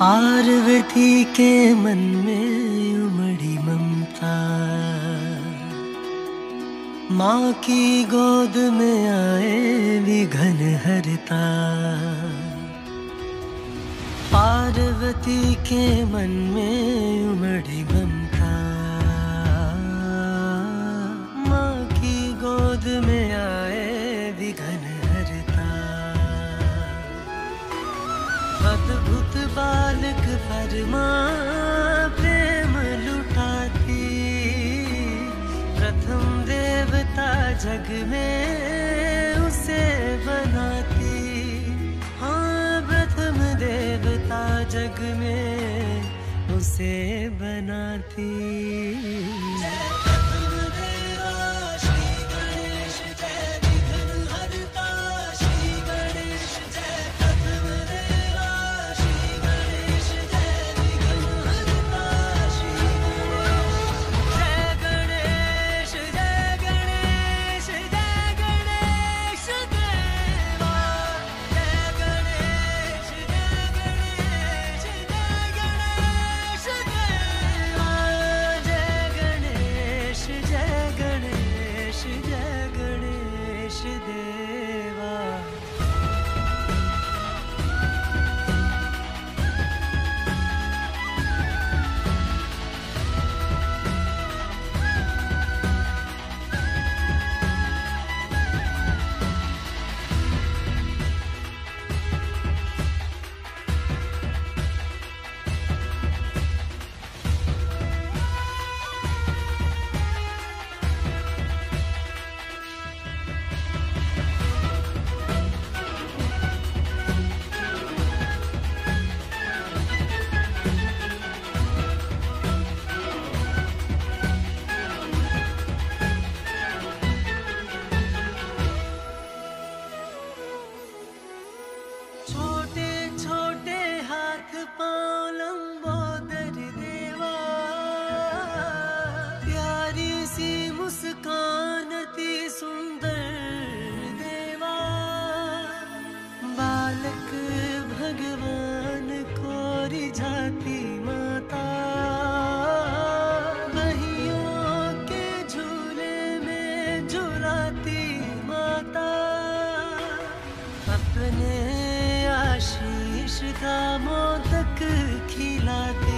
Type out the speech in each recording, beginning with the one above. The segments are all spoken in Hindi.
पार्वती के मन में उमड़ी ममता, माँ की गोद में आए विघन हरता। पार्वती के मन में उमड़ी ममता, माँ की गोद में आए विघन हरता। अद्भुत बालक परमा प्रेम लुटाती, प्रथम देवता जग में उसे बनाती। हाँ, प्रथम देवता जग में उसे बनाती। भगवान को रिझाती माता, बहियों के झूले में झुलाती माता। अपने आशीष का मोदक खिलाती,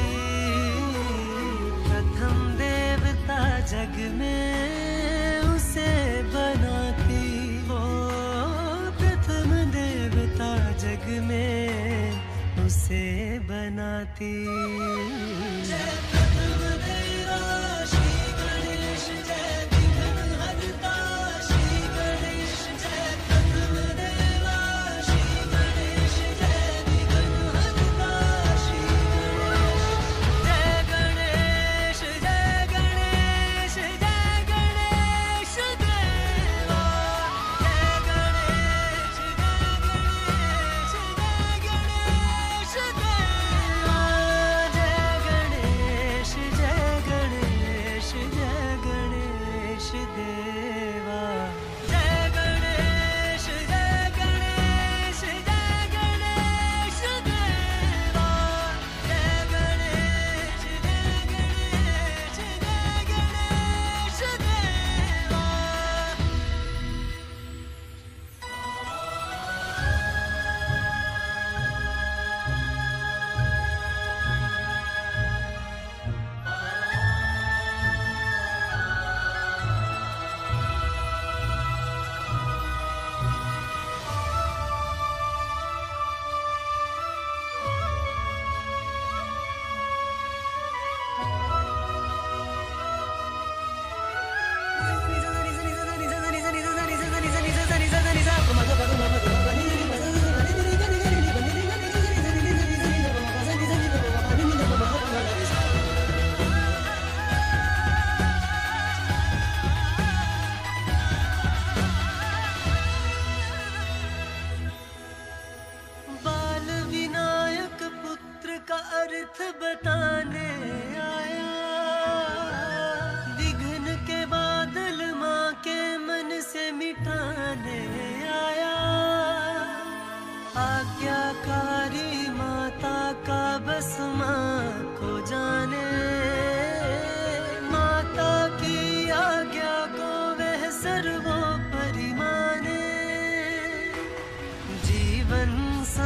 प्रथम देवता जग में उसे बनाती। ओ प्रथम देवता जग में उसे बनाती। जय प्रथम देवा श्री गणेश, जय विघ्न हरता श्री गणेश। जय प्रथम देवा श्री गणेश, जय विघ्न हरता श्री गणेश। जय गणेश, जय गणेश, जय गणेश देवा। जय गणेश, जय गणेश, जय गणेश देवा। जय गणेश,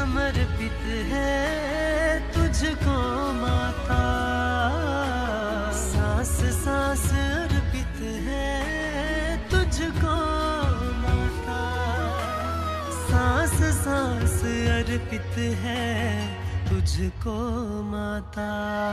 समर्पित है तुझको माता। सांस सांस अर्पित है तुझको माता। सांस सांस अर्पित है तुझको माता।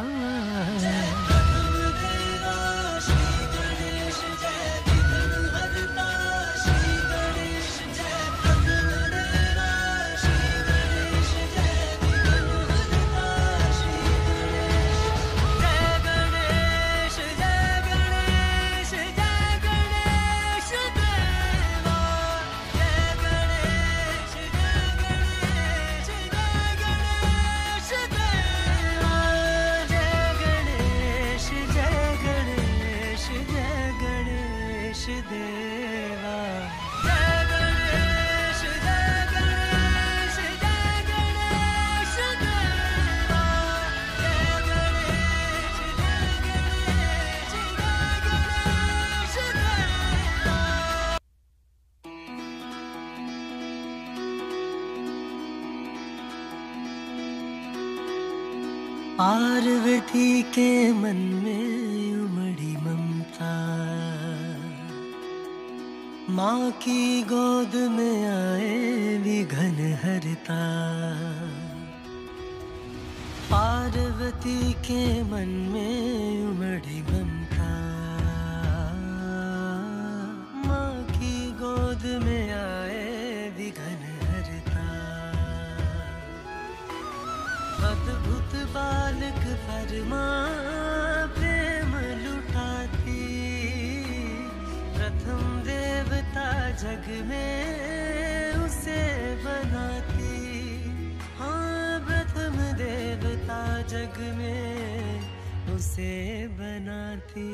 पार्वती के मन में उमड़ी ममता। माँ की गोद में आए विघन हरता। पार्वती के मन में उमड़ी ममता। माँ की गोद में आए विघन हरता। अद्भुत बालक परमा प्रेम लुटाती। प्रथम देवता जग में उसे बनाती। हाँ, प्रथम देवता जग में उसे बनाती।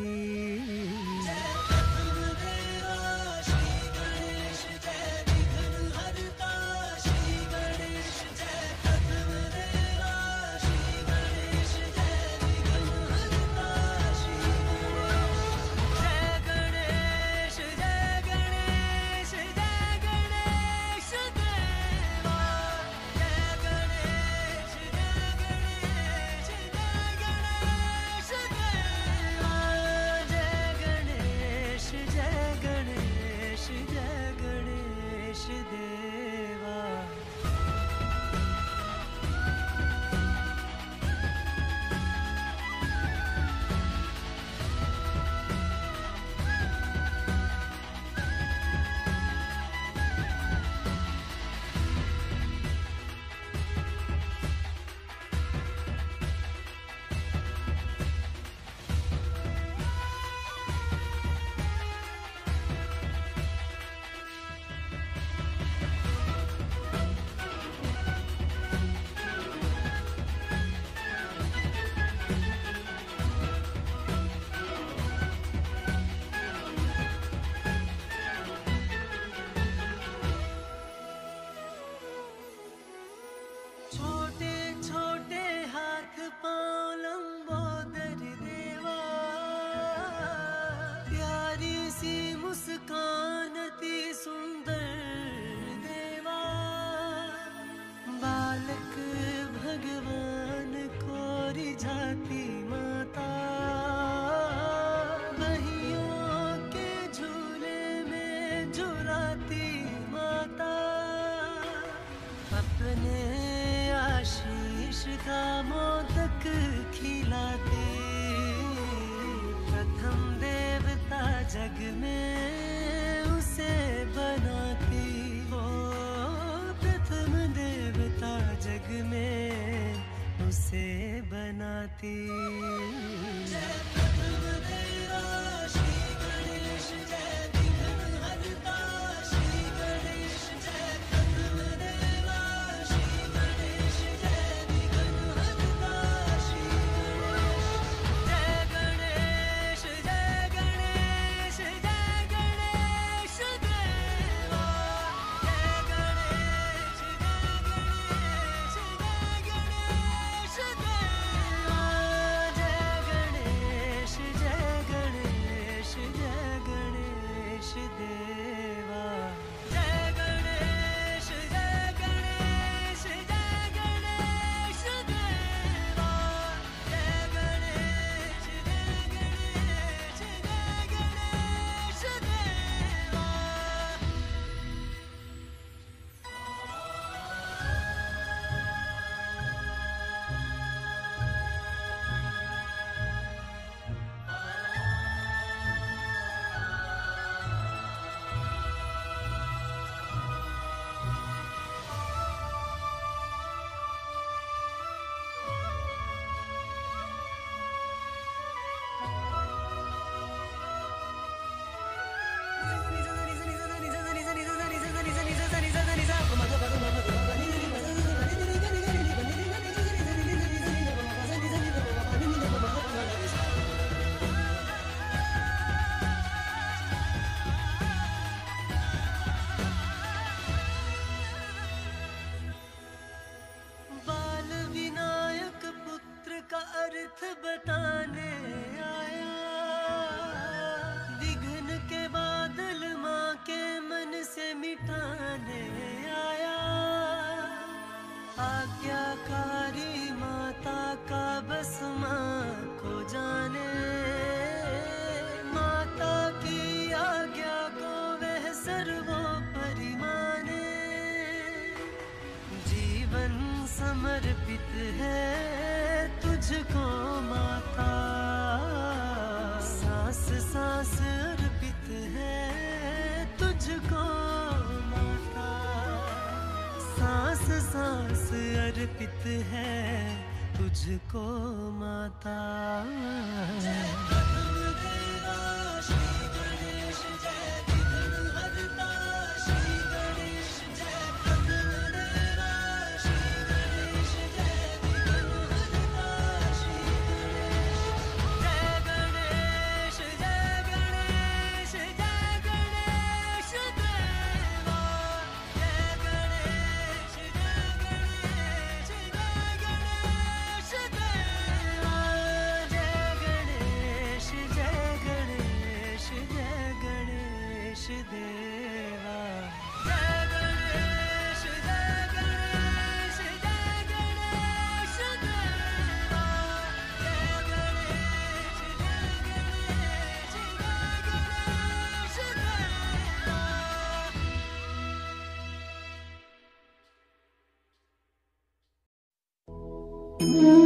सांस अर्पित है तुझको माता, सांस सांस अर्पित है तुझको माता। Mm-hmm.